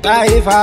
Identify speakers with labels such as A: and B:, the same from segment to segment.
A: Taifa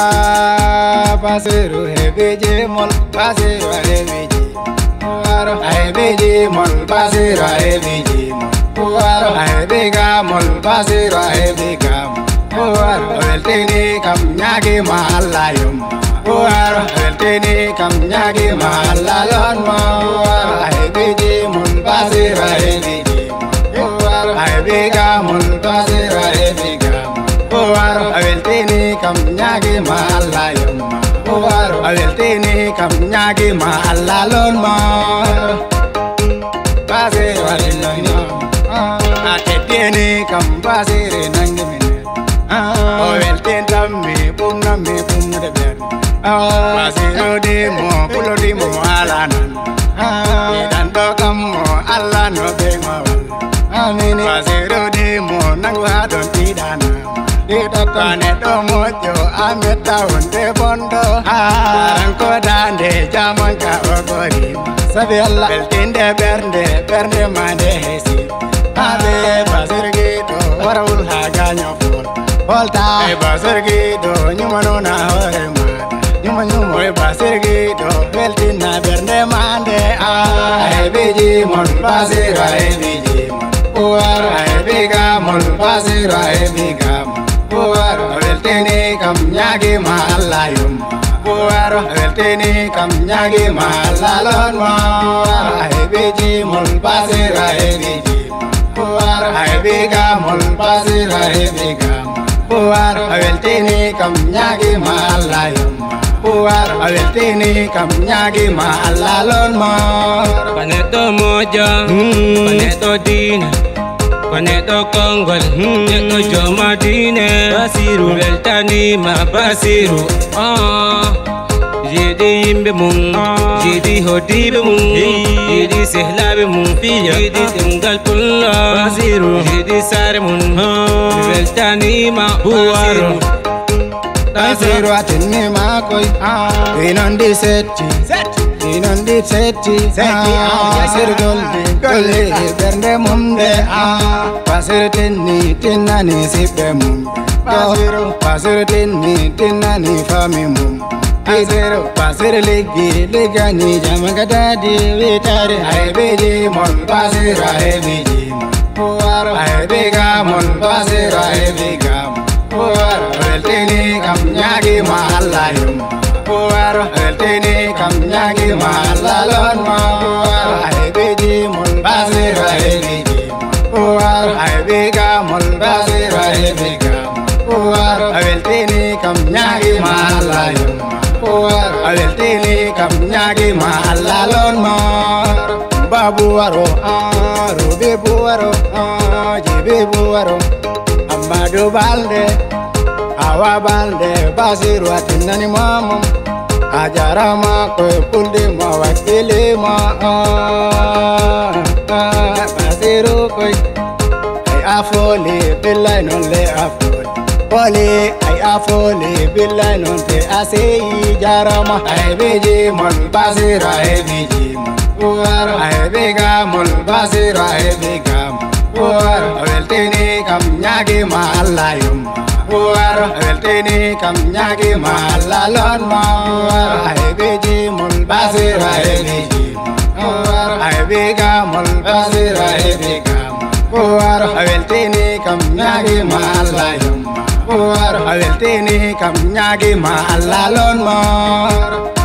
A: Pasiru Hebeje Mol Pasiru Hebeje Waro Hebeje Mol Pasiru Hebeje Waro Hebega Mol Pasiru Hebega Waro Weltini Kam Nyagi Mahalayum Waro Weltini Kam Nyagi Mahalalon Waro Hebeje Mol Pasiru Hebeje Waro Hebega Mol Pasiru Hebega Waro Weltini Kam Nyagi Mahalayum Waro Weltini Kam Nyagi Mahalalon Waro Pasiru Hebeje Aketini Kam Pasiru Nangi Oh, el tentame, pumna me, pumna de ver. Pasiro de mo, pulo de mo, alanan. Tanto como alano de mo. Pasiro de mo, nangwa don tidana. Ida kaneto mojo, ameta unde bondo. Arangko dande, Diamanka ogori. Sabella, el tende bernde, bernde mande hesi. Ave pasirgito, ora ulhaganyo fol. Volta e basergido nyumano na horema nyumanyo e basergido veltina berne mande a beji mon basira e beji war e bega mon basira e bega war veltene kam nyagi ma allayum war veltene kam nyagi ma allalon war e beji mon basira e beji war e bega mon basira e bega Puar aweltini kam nyagi mahalayum Puar aweltini kam nyagi mahalalon mar
B: Paneto moja, paneto dina Paneto kongol, neto jomadine Basiru weltani ma basiru Jedi yimbe mum, jedi hodibe mum Jedi sehlabe mum, jedi tengal pulla Basiru, jedi sare mum Weltani ma basiru
A: Basiru atini ma koi Inondi seti Inondi seti Basiru golde bernde mumde Basiru tinni tinnani sipe mum Basiru tinni tinnani fami mum Pasir legi legani Diamanka dadi vitare Hebeje mol pasir hebeje Waro hebega mol pasir hebega Waro weltini kam nyagi mahalayum Waro weltini kam nyagi mahalalon Waro hebeje mol pasir hebeje Waro hebega mol pasir hebega Waro weltini kam nyagi mahalayum Aweltini kam nyagi mahalalon mar Babu waro, Rubi buwaro, Jibi buwaro Amadu balde, Awa balde Basiru atinani mamam Ajara ma koy puldi ma wakili ma Basiru koy Ay afoli, billay non le afoli Poli ay afoli billahi non te asei jarama ay beji mon basira ay beji war ay bega mon basira ay bega war weltini kam nyagi ma allayum war weltini kam nyagi ma allalon ma war ay beji mon basira ay beji war ay bega mon basira ay bega war weltini kam nyagi ma allayum War aweltini kam nyagi mahalalon mar